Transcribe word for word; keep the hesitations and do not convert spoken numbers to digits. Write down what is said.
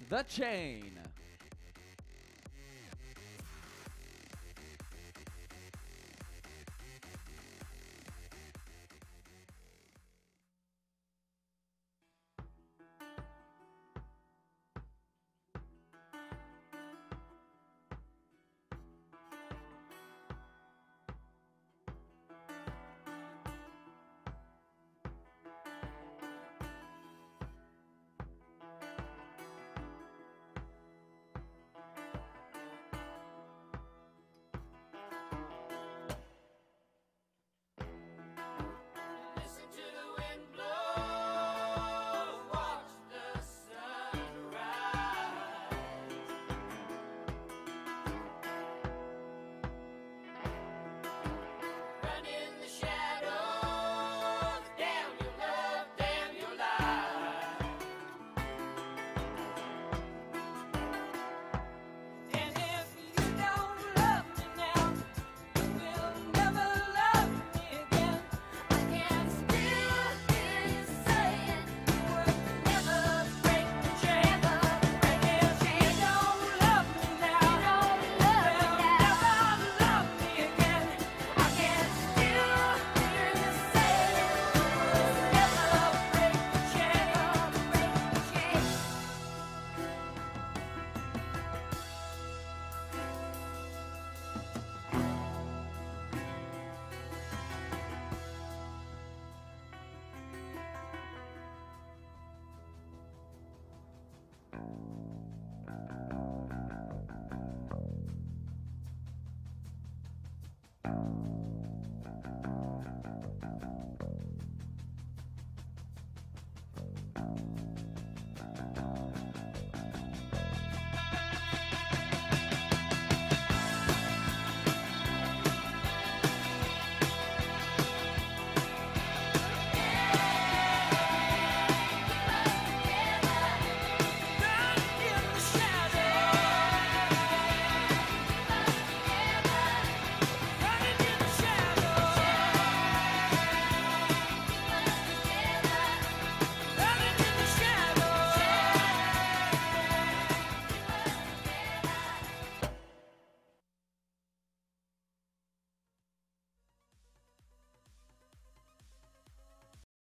The Chain. Listen to the wind blow, watch the sun rise. Run in the shadows, damn your love, damn your life. And if you don't love me now, you will never love me again. I can still hear you saying you would never break the chain. And if you don't love me now, you will never love me again. I can still hear you saying you would never break the chain. Chain.